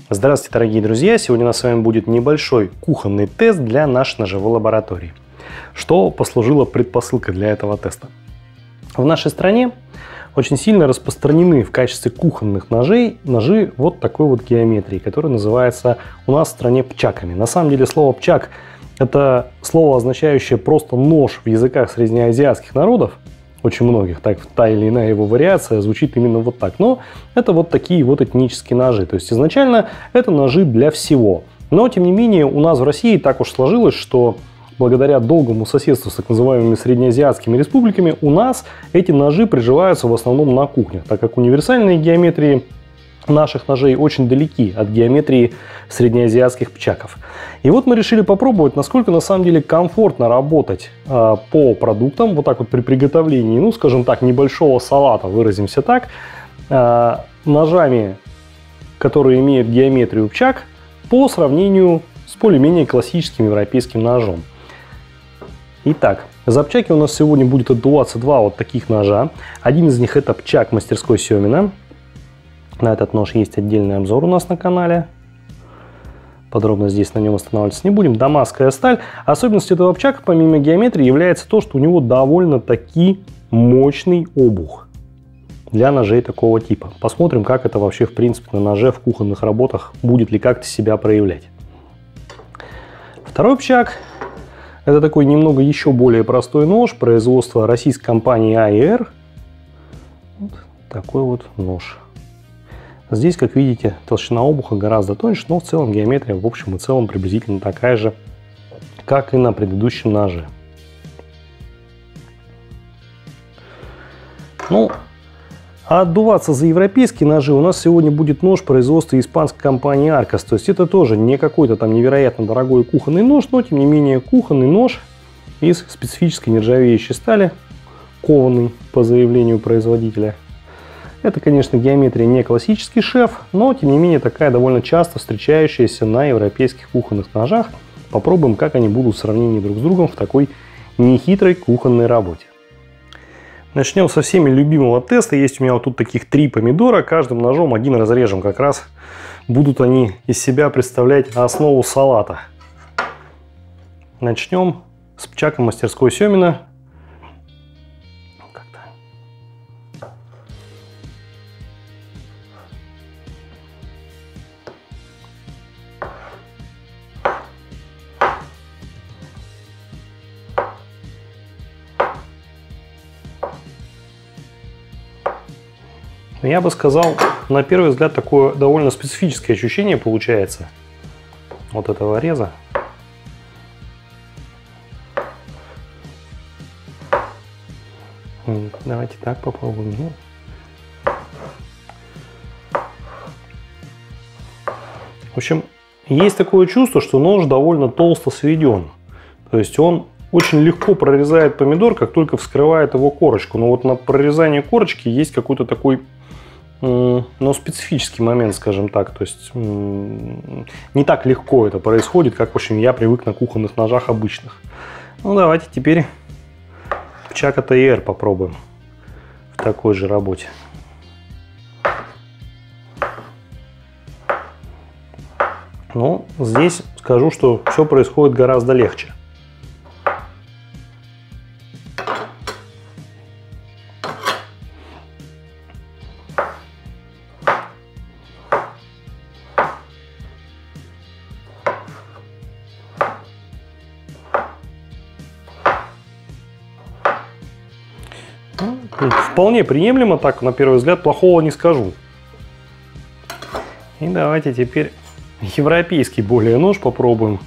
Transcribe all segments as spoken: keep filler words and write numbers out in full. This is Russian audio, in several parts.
Здравствуйте, дорогие друзья! Сегодня у нас с вами будет небольшой кухонный тест для нашей ножевой лаборатории. Что послужило предпосылкой для этого теста? В нашей стране очень сильно распространены в качестве кухонных ножей ножи вот такой вот геометрии, которая называется у нас в стране пчаками. На самом деле слово пчак – это слово, означающее просто нож в языках среднеазиатских народов. Очень многих, так та или иная его вариация звучит именно вот так. Но это вот такие вот этнические ножи. То есть изначально это ножи для всего. Но тем не менее у нас в России так уж сложилось, что благодаря долгому соседству с так называемыми среднеазиатскими республиками у нас эти ножи приживаются в основном на кухнях, так как универсальные геометрии наших ножей очень далеки от геометрии среднеазиатских пчаков. И вот мы решили попробовать, насколько на самом деле комфортно работать э, по продуктам, вот так вот при приготовлении, ну скажем так, небольшого салата, выразимся так, э, ножами, которые имеют геометрию пчак, по сравнению с более-менее классическим европейским ножом. Итак, за пчаки у нас сегодня будет отдуваться два вот таких ножа. Один из них это пчак мастерской Семина. На этот нож есть отдельный обзор у нас на канале. Подробно здесь на нем останавливаться не будем. Дамасская сталь. Особенностью этого пчака, помимо геометрии, является то, что у него довольно-таки мощный обух для ножей такого типа. Посмотрим, как это вообще в принципе на ноже в кухонных работах будет ли как-то себя проявлять. Второй пчак — это такой немного еще более простой нож производства российской компании а и эр. Вот такой вот нож. Здесь, как видите, толщина обуха гораздо тоньше, но в целом геометрия в общем и целом приблизительно такая же, как и на предыдущем ноже. Ну, а отдуваться за европейские ножи у нас сегодня будет нож производства испанской компании Arcos. То есть это тоже не какой-то там невероятно дорогой кухонный нож, но тем не менее кухонный нож из специфической нержавеющей стали, кованный по заявлению производителя. Это, конечно, геометрия не классический шеф, но, тем не менее, такая довольно часто встречающаяся на европейских кухонных ножах. Попробуем, как они будут в сравнении друг с другом в такой нехитрой кухонной работе. Начнем со всеми любимого теста. Есть у меня вот тут таких три помидора. Каждым ножом один разрежем. Как раз будут они из себя представлять основу салата. Начнем с пчака мастерской Семина. Я бы сказал, на первый взгляд, такое довольно специфическое ощущение получается вот этого реза. Давайте так попробуем. В общем, есть такое чувство, что нож довольно толсто сведен. То есть он очень легко прорезает помидор, как только вскрывает его корочку. Но вот на прорезании корочки есть какой-то такой, но специфический момент, скажем так. То есть не так легко это происходит, как в общем я привык на кухонных ножах обычных. Ну давайте теперь пчак от а и эр попробуем в такой же работе. Но здесь скажу, что все происходит гораздо легче. Вполне приемлемо, так на первый взгляд, плохого не скажу. И давайте теперь европейский более нож попробуем.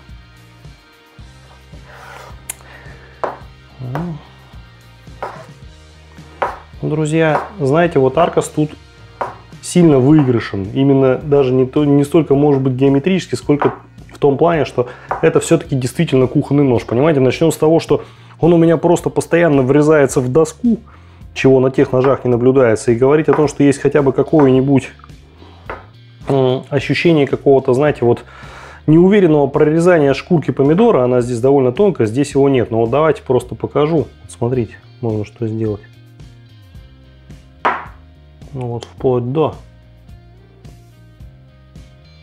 Друзья, знаете, вот Arcos тут сильно выигрышен. Именно даже не, то, не столько может быть геометрически, сколько в том плане, что это все-таки действительно кухонный нож. Понимаете, начнем с того, что он у меня просто постоянно врезается в доску, чего на тех ножах не наблюдается. И говорить о том, что есть хотя бы какое-нибудь э, ощущение какого-то, знаете, вот неуверенного прорезания шкурки помидора, она здесь довольно тонкая, здесь его нет. Но вот давайте просто покажу. Смотрите, можно что сделать. Ну вот вплоть до.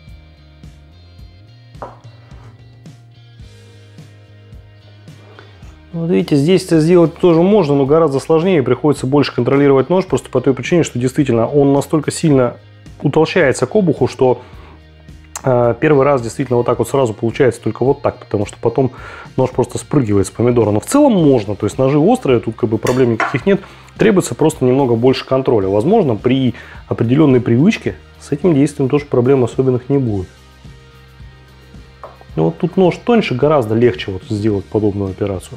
Вот видите, здесь это сделать тоже можно, но гораздо сложнее, приходится больше контролировать нож, просто по той причине, что действительно он настолько сильно утолщается к обуху, что э, первый раз действительно вот так вот сразу получается только вот так, потому что потом нож просто спрыгивает с помидора. Но в целом можно, то есть ножи острые, тут как бы проблем никаких нет, требуется просто немного больше контроля. Возможно, при определенной привычке с этим действием тоже проблем особенных не будет. Но вот тут нож тоньше, гораздо легче вот сделать подобную операцию.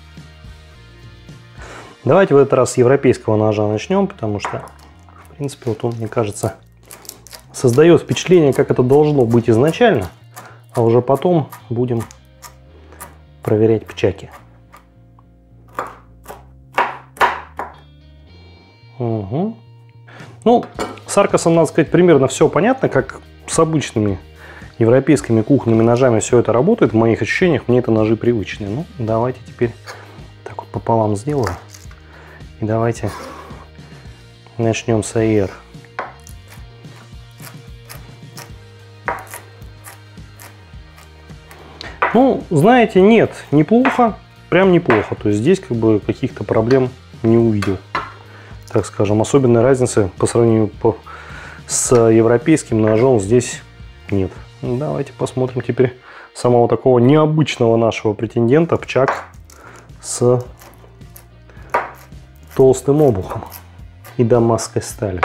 Давайте в этот раз с европейского ножа начнем, потому что, в принципе, вот он, мне кажется, создает впечатление, как это должно быть изначально, а уже потом будем проверять пчаки. Угу. Ну, с Аркосом, надо сказать, примерно все понятно, как с обычными европейскими кухонными ножами все это работает. В моих ощущениях мне это ножи привычные. Ну, давайте теперь так вот пополам сделаю. И давайте начнем с эй эр. Ну, знаете, нет, неплохо, прям неплохо. То есть здесь как бы каких-то проблем не увидел, так скажем. Особенной разницы по сравнению по, с европейским ножом здесь нет. Давайте посмотрим теперь самого такого необычного нашего претендента, пчак с толстым обухом и дамасской сталью.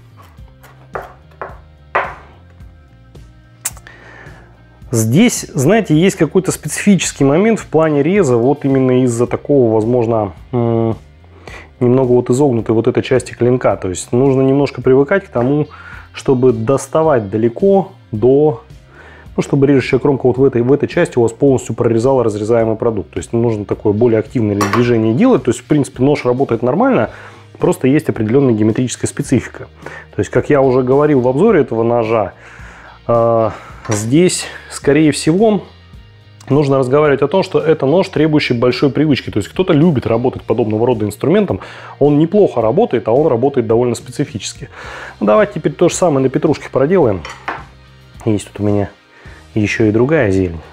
Здесь, знаете, есть какой-то специфический момент в плане реза, вот именно из-за такого, возможно, немного вот изогнутой вот этой части клинка. То есть нужно немножко привыкать к тому, чтобы доставать далеко до... Ну, чтобы режущая кромка вот в этой, в этой части у вас полностью прорезала разрезаемый продукт. То есть нужно такое более активное движение делать. То есть, в принципе, нож работает нормально, просто есть определенная геометрическая специфика. То есть, как я уже говорил в обзоре этого ножа, э, здесь, скорее всего, нужно разговаривать о том, что это нож, требующий большой привычки. То есть, кто-то любит работать подобного рода инструментом, он неплохо работает, а он работает довольно специфически. Ну, давайте теперь то же самое на петрушке проделаем. Есть тут у меня еще и другая зелень.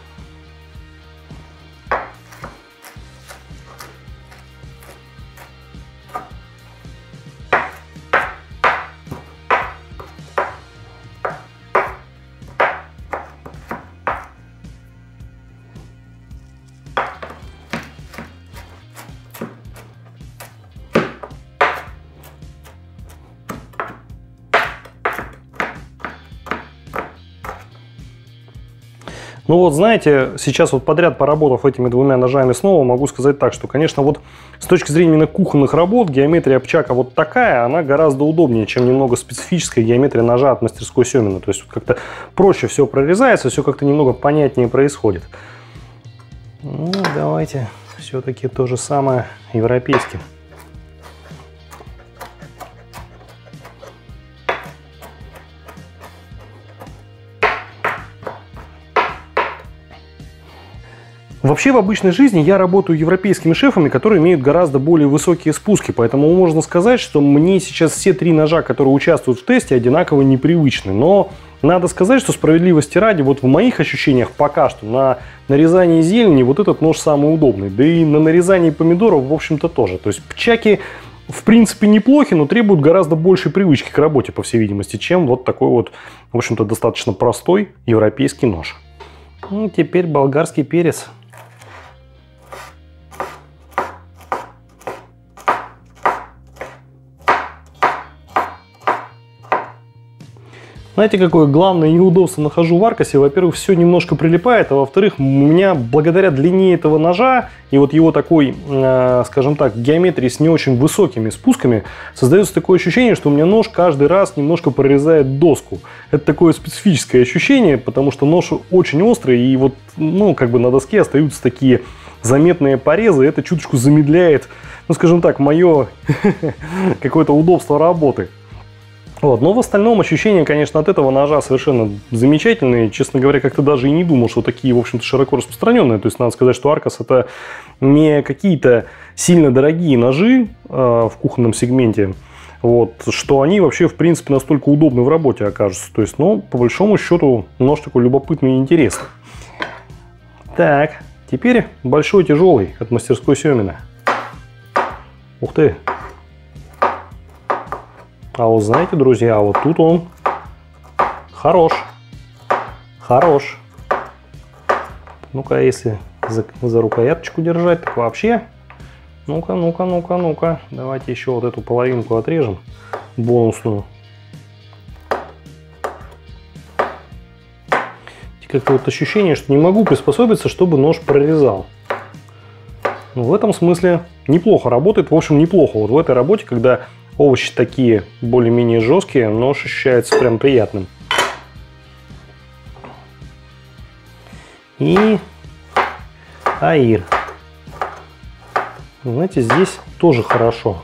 Ну вот, знаете, сейчас вот подряд поработав этими двумя ножами снова, могу сказать так, что, конечно, вот с точки зрения именно кухонных работ, геометрия пчака вот такая, она гораздо удобнее, чем немного специфическая геометрия ножа от мастерской Семина. То есть вот как-то проще все прорезается, все как-то немного понятнее происходит. Ну, давайте все-таки то же самое европейским. Вообще в обычной жизни я работаю европейскими шефами, которые имеют гораздо более высокие спуски, поэтому можно сказать, что мне сейчас все три ножа, которые участвуют в тесте, одинаково непривычны. Но надо сказать, что справедливости ради, вот в моих ощущениях пока что на нарезании зелени вот этот нож самый удобный, да и на нарезании помидоров в общем-то тоже. То есть пчаки в принципе неплохи, но требуют гораздо большей привычки к работе, по всей видимости, чем вот такой вот, в общем-то, достаточно простой европейский нож. Ну, теперь болгарский перец. Знаете, какое главное неудобство нахожу в Аркосе? Во-первых, все немножко прилипает, а во-вторых, у меня благодаря длине этого ножа и вот его такой, э, скажем так, геометрии с не очень высокими спусками, создается такое ощущение, что у меня нож каждый раз немножко прорезает доску. Это такое специфическое ощущение, потому что нож очень острый, и вот, ну, как бы на доске остаются такие заметные порезы, это чуточку замедляет, ну, скажем так, мое какое-то удобство работы. Вот. Но в остальном ощущения, конечно, от этого ножа совершенно замечательные. Честно говоря, как-то даже и не думал, что такие, в общем-то, широко распространенные. То есть, надо сказать, что Аркос — это не какие-то сильно дорогие ножи э, в кухонном сегменте, вот, что они вообще, в принципе, настолько удобны в работе окажутся. То есть, ну, по большому счету, нож такой любопытный и интересный. Так, Теперь большой тяжелый от мастерской Семина. Ух ты! А вот знаете, друзья, вот тут он хорош. Хорош. Ну-ка, если за, за рукояточку держать, так вообще. Ну-ка, ну-ка, ну-ка, ну-ка. Давайте еще вот эту половинку отрежем. Бонусную. Как-то вот ощущение, что не могу приспособиться, чтобы нож прорезал. Но в этом смысле неплохо работает. В общем, неплохо. Вот в этой работе, когда овощи такие более-менее жесткие, нож ощущается прям приятным. И аир. Знаете, здесь тоже хорошо.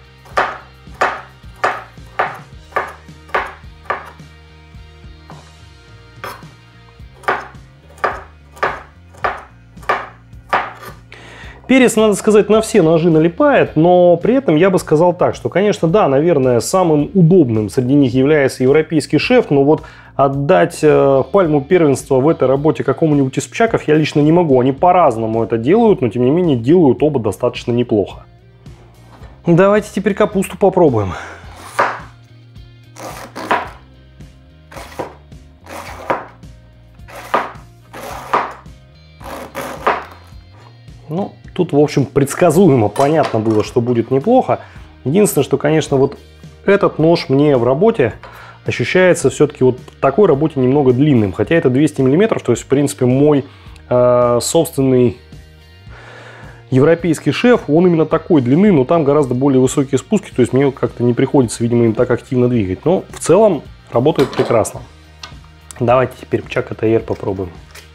Перец, надо сказать, на все ножи налипает, но при этом я бы сказал так, что, конечно, да, наверное, самым удобным среди них является европейский шеф, но вот отдать э, пальму первенства в этой работе какому-нибудь из пчаков я лично не могу. Они по-разному это делают, но тем не менее делают оба достаточно неплохо. Давайте теперь капусту попробуем. Ну, тут, в общем, предсказуемо понятно было, что будет неплохо. Единственное, что, конечно, вот этот нож мне в работе ощущается все-таки вот в такой работе немного длинным. Хотя это двести миллиметров, то есть, в принципе, мой э, собственный европейский шеф, он именно такой длины, но там гораздо более высокие спуски, то есть мне как-то не приходится, видимо, им так активно двигать. Но в целом работает прекрасно. Давайте теперь Пчак эй ти ар попробуем.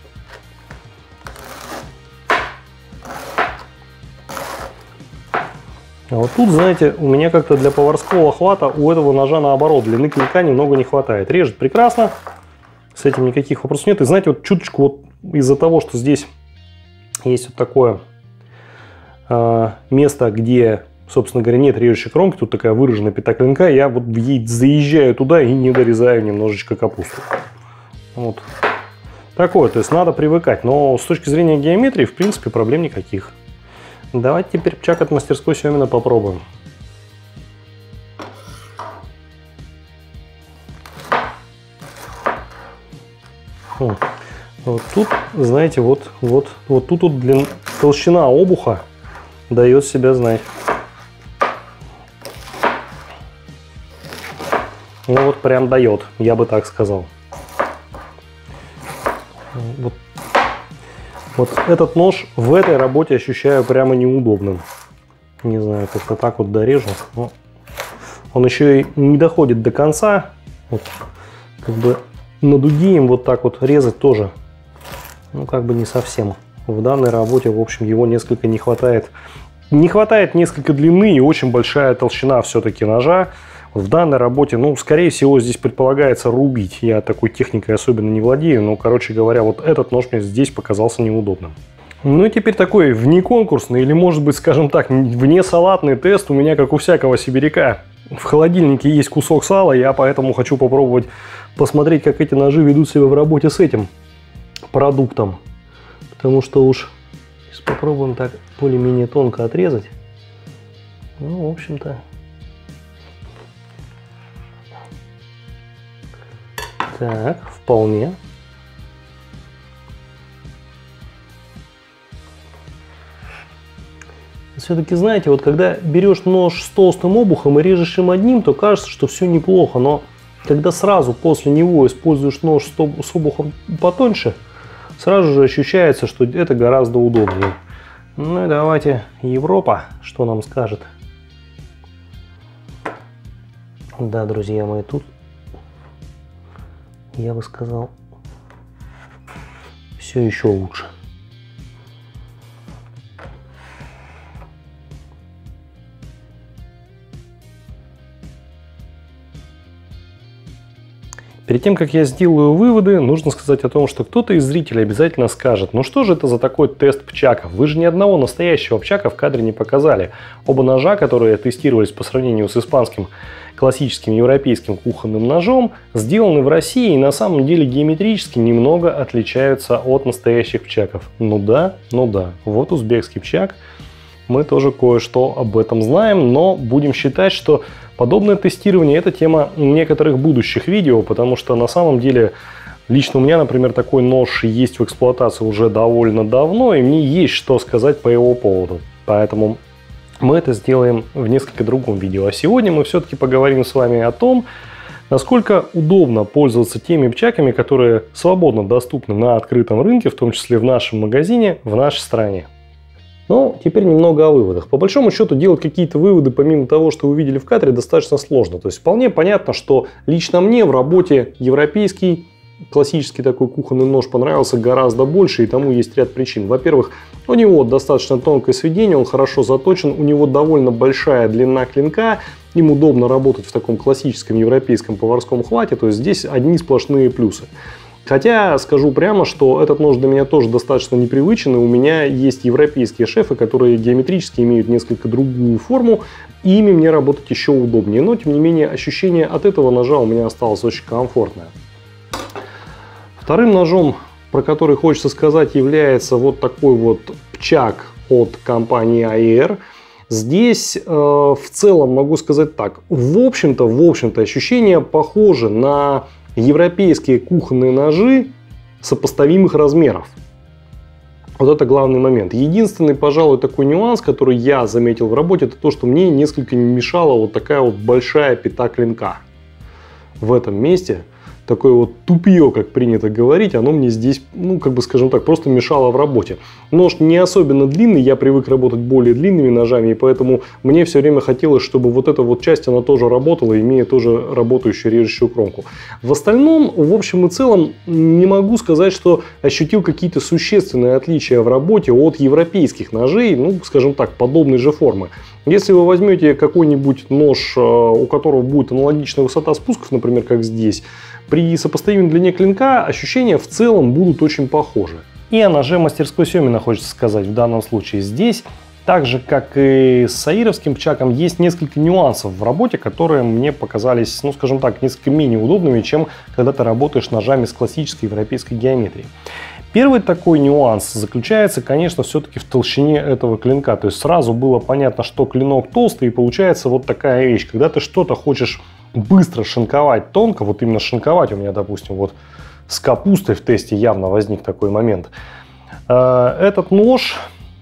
А вот тут, знаете, у меня как-то для поварского хвата у этого ножа наоборот, длины клинка немного не хватает. Режет прекрасно, с этим никаких вопросов нет. И знаете, вот чуточку вот из-за того, что здесь есть вот такое э, место, где, собственно говоря, нет режущей кромки, тут такая выраженная пята клинка, я вот заезжаю туда и не дорезаю немножечко капусту. Вот такое, то есть надо привыкать. Но с точки зрения геометрии, в принципе, проблем никаких. Давайте теперь Пчак от мастерской Семина попробуем. Хм. Вот тут, знаете, вот, вот, вот тут вот длин, толщина обуха дает себя знать. Ну вот прям дает, я бы так сказал. Вот. Вот этот нож в этой работе ощущаю прямо неудобным. Не знаю, как-то так вот дорежу. Но он еще и не доходит до конца. Вот, как бы на дуге им вот так вот резать тоже, ну, как бы не совсем. В данной работе, в общем, его несколько не хватает. Не хватает несколько длины и очень большая толщина все-таки ножа. В данной работе, ну, скорее всего, здесь предполагается рубить. Я такой техникой особенно не владею, но, короче говоря, вот этот нож мне здесь показался неудобным. Ну и теперь такой внеконкурсный или, может быть, скажем так, внесалатный тест у меня, как у всякого сибиряка. В холодильнике есть кусок сала, я поэтому хочу попробовать посмотреть, как эти ножи ведут себя в работе с этим продуктом. Потому что уж попробуем так более-менее тонко отрезать. Ну, в общем-то... Так, вполне. Все-таки, знаете, вот когда берешь нож с толстым обухом и режешь им одним, то кажется, что все неплохо. Но когда сразу после него используешь нож с обухом потоньше, сразу же ощущается, что это гораздо удобнее. Ну и давайте Европа, что нам скажет. Да, друзья мои, тут... я бы сказал, все еще лучше. Перед тем, как я сделаю выводы, нужно сказать о том, что кто-то из зрителей обязательно скажет: ну что же это за такой тест пчаков? Вы же ни одного настоящего пчака в кадре не показали. Оба ножа, которые тестировались по сравнению с испанским классическим европейским кухонным ножом, сделаны в России и на самом деле геометрически немного отличаются от настоящих пчаков. Ну да, ну да, вот узбекский пчак. Мы тоже кое-что об этом знаем, но будем считать, что подобное тестирование – это тема некоторых будущих видео, потому что на самом деле лично у меня, например, такой нож есть в эксплуатации уже довольно давно, и мне есть что сказать по его поводу. Поэтому мы это сделаем в несколько другом видео. А сегодня мы все-таки поговорим с вами о том, насколько удобно пользоваться теми пчаками, которые свободно доступны на открытом рынке, в том числе в нашем магазине, в нашей стране. Ну, теперь немного о выводах. По большому счету делать какие-то выводы, помимо того, что вы увидели в кадре, достаточно сложно. То есть вполне понятно, что лично мне в работе европейский классический такой кухонный нож понравился гораздо больше, и тому есть ряд причин. Во-первых, у него достаточно тонкое сведение, он хорошо заточен, у него довольно большая длина клинка, им удобно работать в таком классическом европейском поварском хвате, то есть здесь одни сплошные плюсы. Хотя скажу прямо, что этот нож для меня тоже достаточно непривычен, и у меня есть европейские шефы, которые геометрически имеют несколько другую форму, и ими мне работать еще удобнее. Но, тем не менее, ощущение от этого ножа у меня осталось очень комфортное. Вторым ножом, про который хочется сказать, является вот такой вот пчак от компании эй и эр. Здесь э, в целом могу сказать так. В общем-то, в общем-то, ощущения похожи на европейские кухонные ножи сопоставимых размеров. Вот это главный момент. Единственный, пожалуй, такой нюанс, который я заметил в работе, это то, что мне несколько мешала вот такая вот большая пята клинка. В этом месте такое вот тупье, как принято говорить, оно мне здесь, ну, как бы, скажем так, просто мешало в работе. Нож не особенно длинный, я привык работать более длинными ножами, и поэтому мне все время хотелось, чтобы вот эта вот часть, она тоже работала, имея тоже работающую режущую кромку. В остальном, в общем и целом, не могу сказать, что ощутил какие-то существенные отличия в работе от европейских ножей, ну, скажем так, подобной же формы. Если вы возьмете какой-нибудь нож, у которого будет аналогичная высота спусков, например, как здесь, при сопоставимой длине клинка ощущения в целом будут очень похожи. И о ноже мастерской Семина хочется сказать в данном случае. Здесь, так же как и с саировским пчаком, есть несколько нюансов в работе, которые мне показались, ну скажем так, несколько менее удобными, чем когда ты работаешь ножами с классической европейской геометрией. Первый такой нюанс заключается, конечно, все-таки в толщине этого клинка. То есть сразу было понятно, что клинок толстый, и получается вот такая вещь. Когда ты что-то хочешь быстро шинковать тонко, вот именно шинковать, у меня, допустим, вот с капустой в тесте явно возник такой момент. Этот нож,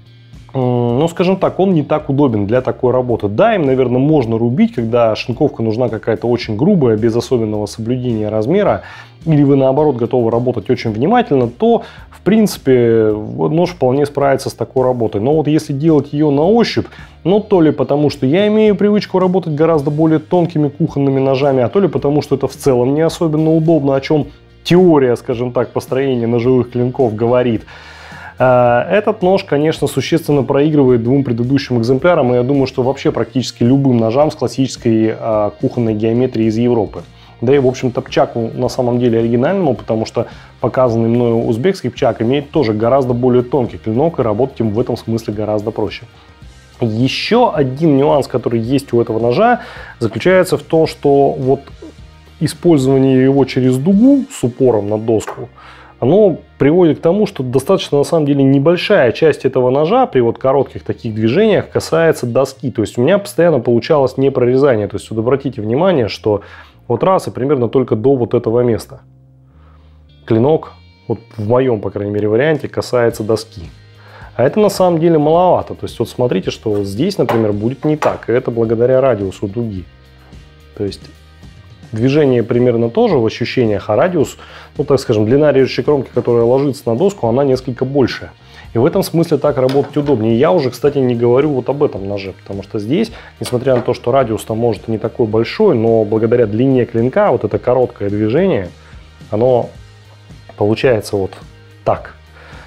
ну, скажем так, он не так удобен для такой работы. Да, им, наверное, можно рубить, когда шинковка нужна какая-то очень грубая, без особенного соблюдения размера, или вы, наоборот, готовы работать очень внимательно, то, в принципе, нож вполне справится с такой работой. Но вот если делать ее на ощупь, ну, то ли потому, что я имею привычку работать гораздо более тонкими кухонными ножами, а то ли потому, что это в целом не особенно удобно, о чем теория, скажем так, построения ножевых клинков говорит. Этот нож, конечно, существенно проигрывает двум предыдущим экземплярам, и я думаю, что вообще практически любым ножам с классической кухонной геометрией из Европы. Да и, в общем-то, пчаку на самом деле оригинальному, потому что показанный мною узбекский пчак имеет тоже гораздо более тонкий клинок, и работать им в этом смысле гораздо проще. Еще один нюанс, который есть у этого ножа, заключается в том, что вот использование его через дугу с упором на доску, оно приводит к тому, что достаточно, на самом деле, небольшая часть этого ножа при вот коротких таких движениях касается доски. То есть у меня постоянно получалось не прорезание. То есть вот обратите внимание, что вот раз и примерно только до вот этого места клинок, вот в моем, по крайней мере, варианте, касается доски. А это на самом деле маловато. То есть вот смотрите, что вот здесь, например, будет не так. И это благодаря радиусу дуги. То есть движение примерно тоже в ощущениях, а радиус, ну так скажем, длина режущей кромки, которая ложится на доску, она несколько больше. И в этом смысле так работать удобнее. Я уже, кстати, не говорю вот об этом ноже, потому что здесь, несмотря на то, что радиус там может и не такой большой, но благодаря длине клинка вот это короткое движение, оно получается вот так.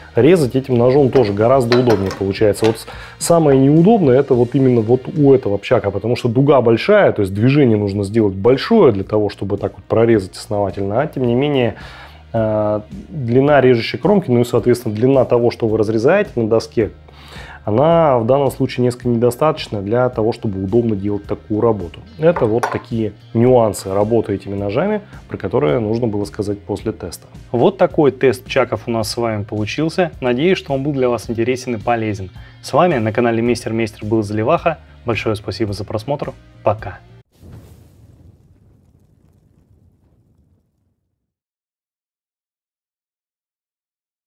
резать этим ножом тоже гораздо удобнее получается. Вот самое неудобное это вот именно вот у этого пчака, потому что дуга большая, то есть движение нужно сделать большое для того, чтобы так вот прорезать основательно, а тем не менее длина режущей кромки, ну и соответственно длина того, что вы разрезаете на доске, она в данном случае несколько недостаточна для того, чтобы удобно делать такую работу. Это вот такие нюансы работы этими ножами, про которые нужно было сказать после теста. Вот такой тест пчаков у нас с вами получился. Надеюсь, что он был для вас интересен и полезен. С вами на канале Мистер Мейстер был Заливаха. Большое спасибо за просмотр. Пока.